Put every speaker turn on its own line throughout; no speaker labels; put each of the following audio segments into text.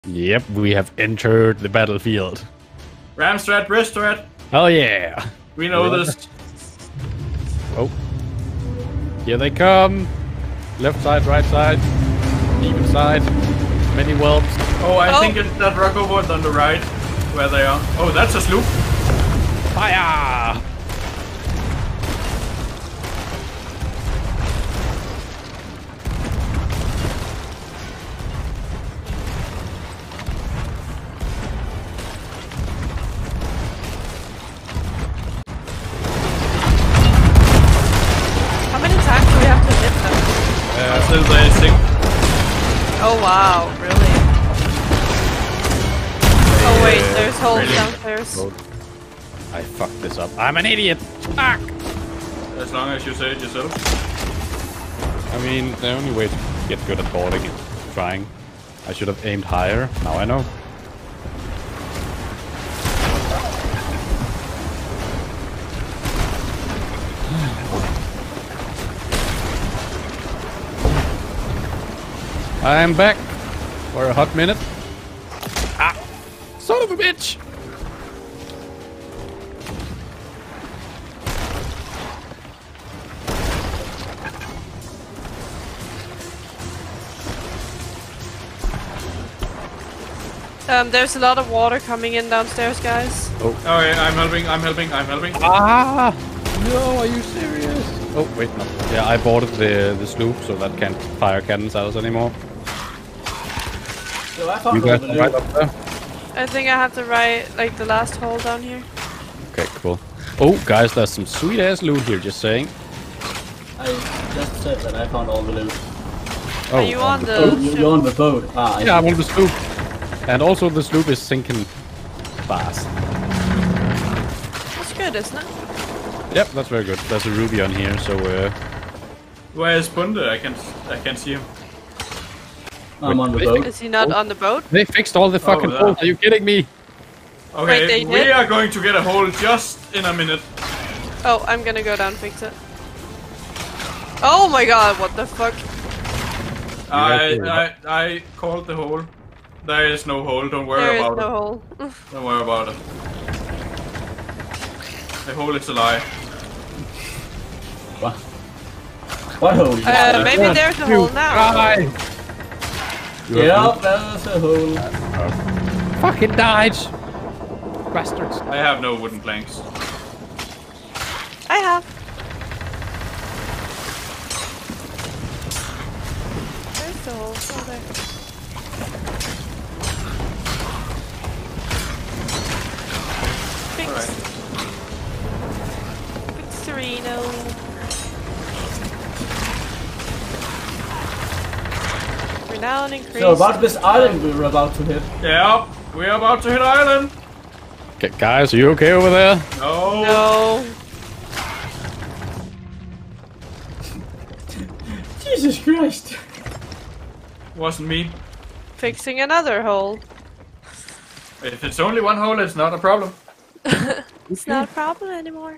Yep, we have entered the battlefield.
Ram strat, wrist strat.
Oh yeah.
We know this.
Oh. Here they come. Left side, right side. Even side. Many whelps.
Oh, I think it's that rock over on the right. Where they are. Oh, that's a sloop.
Fire!
How many times do we have to hit them?
Until they sink.
Oh wow, really? Oh wait, there's holes downstairs.
I fucked this up. I'm an idiot! Fuck!
As long as you say it yourself.
I mean, the only way to get good at boarding is trying. I should have aimed higher. Now I know. I'm back for a hot minute. Ah! Son of a bitch!
There's a lot of water coming in downstairs, guys.
Oh yeah, I'm helping.
Ah! No, are you serious? Oh, wait, no. Yeah, I boarded the sloop, so that can't fire cannons at us anymore.
So I found
You guys are right up there?
I think I have to write like the last hole down here.
Okay, cool. Oh, guys, there's some sweet-ass loot here, just saying.
I just said that I found all the loot.
Oh,
Are you on the
Oh, you're on the boat. Ah,
Yeah, I'm on the sloop. And also the sloop is sinking fast.
That's good, isn't it?
Yep, that's very good. There's a ruby on here, so
Where is Bunde? I can see him.
I'm on the boat.
Is he not on the boat?
they fixed all the fucking holes. Are you kidding me?
Okay,
Wait,
we are going to get a hole just in a minute.
Oh, I'm gonna go down and fix it. Oh my god, what the fuck?
I called the hole. There is no hole, don't worry about
There is no
it.
hole.
Don't worry about it. The hole is a lie.
What? What hole?
Maybe there's a hole now.
Yeah, there's a hole.
Fucking died! Bastards.
I have no wooden planks.
I have. There's the hole. Oh, there. Fix.
Alright.
Fixerino. Renown increase.
So about this island we were about to hit.
Yeah, we're about to hit island.
Okay, guys, are you okay over there?
No.
No.
Jesus Christ.
Wasn't me.
Fixing another hole.
If it's only one hole, it's not a problem.
It's not a problem anymore.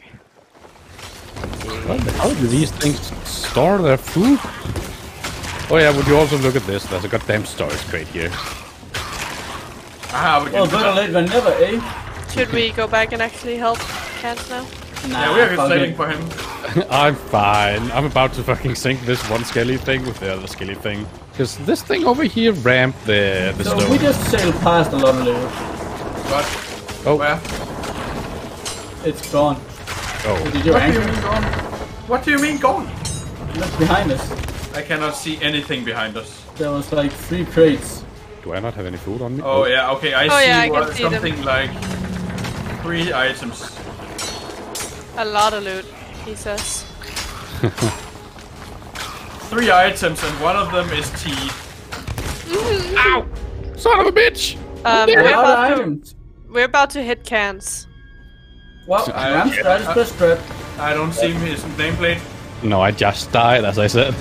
How do these things store their food? Oh yeah, would you also look at this? There's a goddamn storage crate here.
Ah, we
Well,
can
better late than never, eh?
Should we go back and actually help Kant now?
Yeah, we are
fuck
sailing
it.
for him.
I'm fine. I'm about to fucking sink this one Skelly thing with the other Skelly thing. Because this thing over here ramped the
So
stone.
we just sailed past a lot of loot.
But
Oh,
where?
It's gone.
oh.
Did you
What do you
anchor?
mean gone? What do you mean gone?
Look behind us.
I cannot see anything behind us.
There was like 3 crates.
Do I not have any food on me?
Oh yeah, okay, I
Oh,
see,
yeah, I can see them.
something like 3 items.
A lot of loot, he says.
3 items and one of them is tea.
Ow! Son of a bitch!
We're about to hit cans.
Well, I'm stratus per strap.
I don't see his nameplate.
No, I just died, as I said.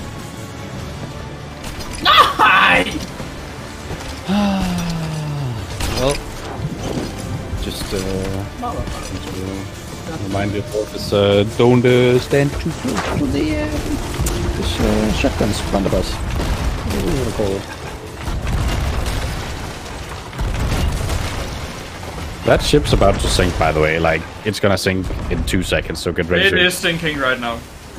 Hi!
Well, just remind yourself is don't stand too close to the this shotguns front of us. What do you want to call it? That ship's about to sink, by the way. Like, it's gonna sink in 2 seconds, so get ready.
It is sinking right now.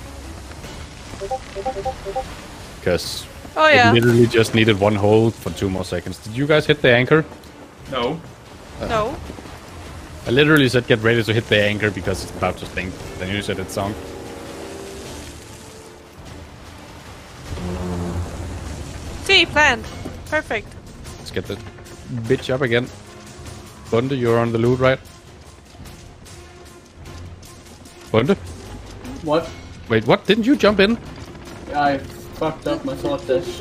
Because
Oh yeah.
it literally just needed 1 hole for 2 more seconds. Did you guys hit the anchor?
No.
No.
I literally said get ready to hit the anchor because it's about to sink. Then you said it's sunk.
See, planned. Perfect.
Let's get the bitch up again. Bunde, you're on the loot, right? Bunde?
What?
Wait, what? Didn't you jump in?
I fucked up my sword dash.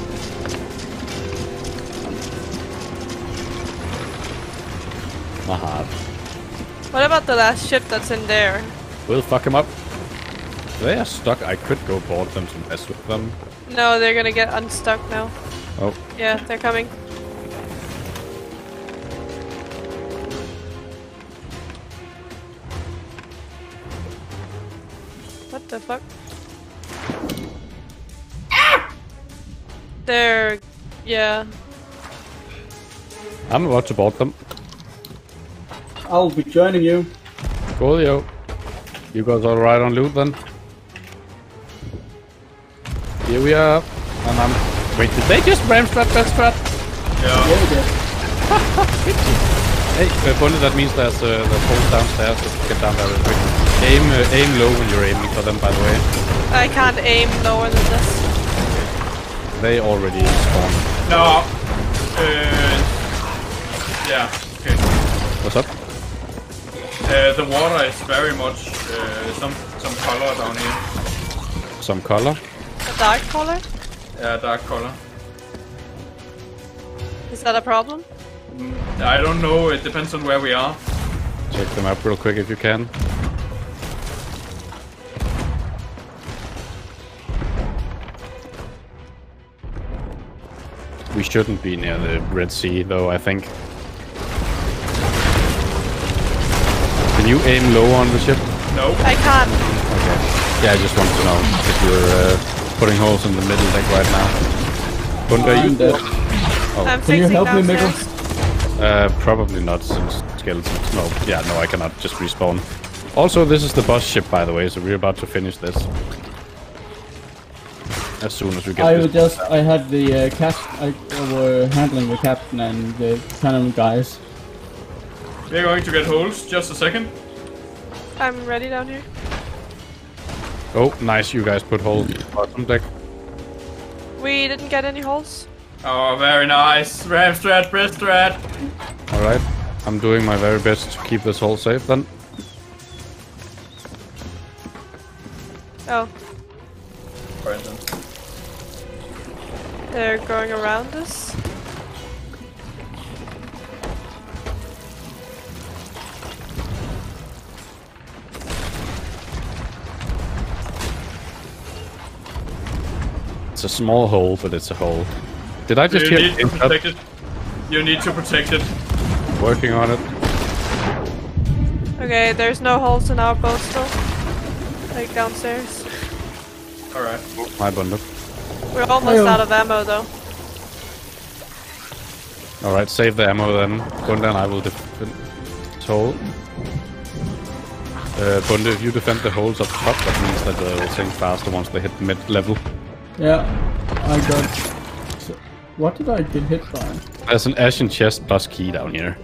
Aha.
What about the last ship that's in there?
We'll fuck him up. They are stuck. I could go board them to mess with them.
No, they're gonna get unstuck now.
Oh.
Yeah, they're coming. What the fuck? They're... yeah.
I'm about to board them.
I'll be joining you.
Coolio. You guys all right on loot then? Here we are. And I'm... Wait, did they just ram strat, best strat?
Yeah.
Yeah, we did.
Hey, Bunde, that means there's the holes downstairs. Let's get down there real quick. Aim low when you're aiming for them, by the way.
I can't aim lower than this.
They already spawned.
No. Yeah. Okay.
What's up?
The water is very much some color down here.
Some color?
A dark color?
Yeah, dark color.
Is that a problem?
I don't know. It depends on where we are.
Check them up real quick if you can. We shouldn't be near the Red Sea, though, I think. Can you aim low on the ship?
No.
I can't.
Okay. Yeah, I just want to know if you're putting holes in the middle deck right now. Bunde, are you
dead.
I'm
Can you
fixing
help me, Mikkel?
downstairs.
probably not, since skeletons. No, yeah, no, I cannot just respawn. Also, this is the boss ship, by the way, so we're about to finish this. As soon as we get this.
I had the I were handling the captain and the cannon guys.
We're going to get holes. Just a second.
I'm ready down here.
Oh, nice, you guys put holes in the bottom deck.
We didn't get any holes.
Oh, very nice. Ram strat, breast strat.
Alright, I'm doing my very best to keep this hole safe then.
Oh,
Right then.
they're going around us.
It's a small hole, but it's a hole. Did I just
You
hear
need to protect it. You need to protect it.
working on it?
Okay, there's no holes in our boat still. Like downstairs.
Alright.
My bundle.
We're almost out of ammo though.
Alright, save the ammo then. Bunde and I will defend this hole. Bunde, if you defend the holes up top, that means that they'll sink faster once they hit mid-level.
Yeah, I got. So, what did I get hit by?
There's an ashen chest plus key down here.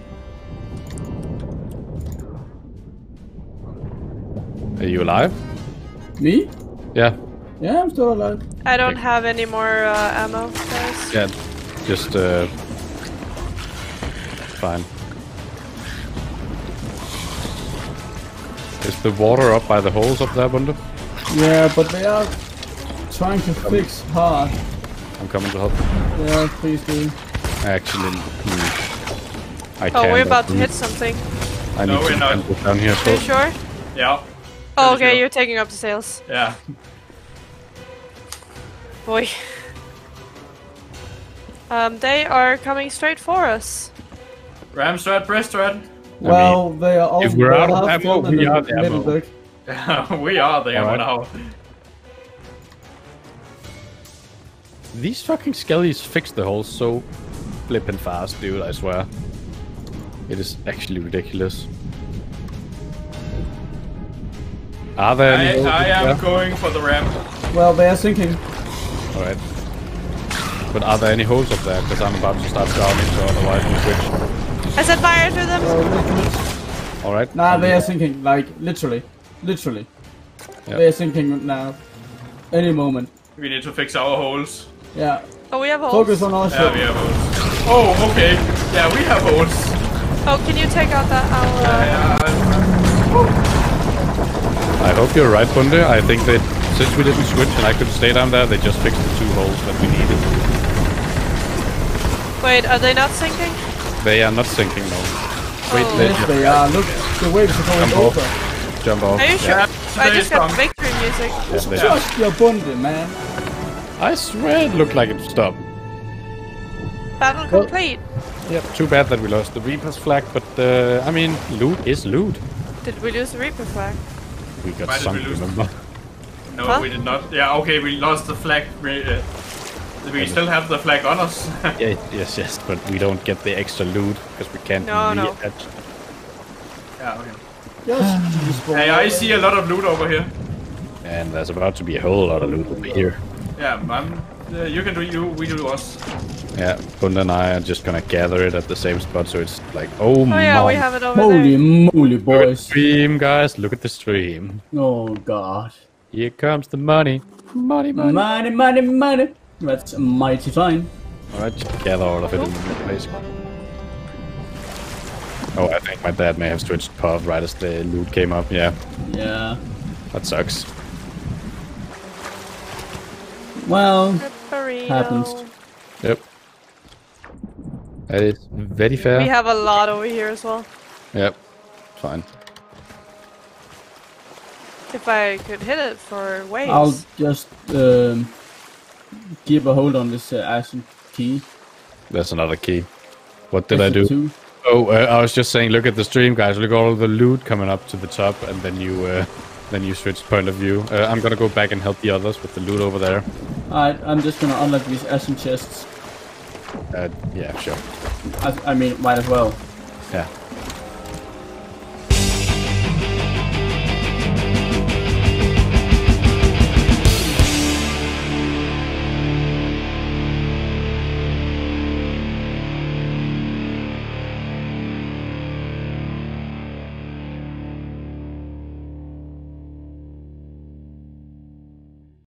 Are you alive?
Me?
Yeah.
Yeah, I'm still alive.
I don't have any more ammo, guys.
Yeah, just fine. Is the water up by the holes up there, Bunde?
Yeah, but they are trying to fix hard.
I'm coming to help.
Yeah, please do.
Actually, I can't.
Oh, we're about to hit something.
I
No,
need
we're
to
not.
defend this down here.
Are you
So
sure?
Yeah.
Oh, okay,
sure.
you're taking up the sails.
Yeah.
Boy. They are coming straight for us.
Ram strat, breast strat.
Well, they are all.
if we're
they
out of
are
ammo,
filled in
we
the
are the
middle
ammo.
deck.
We are the ammo
Alright.
now.
These fucking Skellys fix the holes so flippin' fast, dude, I swear. It is actually ridiculous. Are there any holes
I am
there?
going for the ramp.
Well, they are sinking.
Alright. But are there any holes up there? Because I'm about to start drowning, so otherwise we switch.
I set fire to them.
Alright.
Nah, they are sinking. Like, literally. Literally.
Yeah.
They are sinking now. Any moment.
We need to fix our holes.
Yeah.
Oh, we have holes.
Focus on our
Yeah,
ship.
we have holes. Oh, okay. Yeah, we have holes.
Oh, can you take out that?
I hope you're right, Bunde. I think that since we didn't switch and I could stay down there, they just fixed the 2 holes that we needed.
Wait, are they not sinking?
They are not sinking, no. Wait,
Oh.
Yes, they are. Look, the waves are going
Jump off.
over.
Jump off.
Are you sure?
Yeah,
I just got
strong.
victory music.
Yeah, they-
Just your bunde, man.
I swear it looked like it stopped.
Battle complete.
Yep, too bad that we lost the Reaper's flag, but I mean, loot is loot.
Did we lose the Reaper flag?
We got
Why did
sunk,
we lose?
remember?
No,
Huh?
we did not. Yeah, okay, we lost the flag. We still have the flag on us.
Yeah, yes, but we don't get the extra loot because we can't
No.
reattach.
Yeah, okay.
Just
Hey, I see a lot of loot over here.
And there's about to be a whole lot of loot over here.
Yeah, you can do you, we do us.
Yeah, Bunde and I are just gonna gather it at the same spot, so it's like, oh,
Oh yeah,
my.
we have it over
Holy
there.
moly,
Look at the
boys.
stream, guys. Look at the stream.
Oh, God.
Here comes the money. Money.
Money, money, money. That's mighty fine.
Alright, just gather all of it in one place. Oh, I think my dad may have switched POV right as the loot came up. Yeah,
Yeah.
that sucks.
Well,
Burrito.
happens.
Yep. That is very fair.
We have a lot over here as well.
Yep. Fine.
If I could hit it for waves.
I'll just keep a hold on this Ashen key.
There's another key. What did I do?
Two.
Oh, I was just saying, look at the stream, guys. Look at all the loot coming up to the top, and then you switch point of view. I'm gonna go back and help the others with the loot over there.
Alright, I'm just gonna unlock these Ashen chests.
Yeah, sure.
I mean, might as well.
Yeah.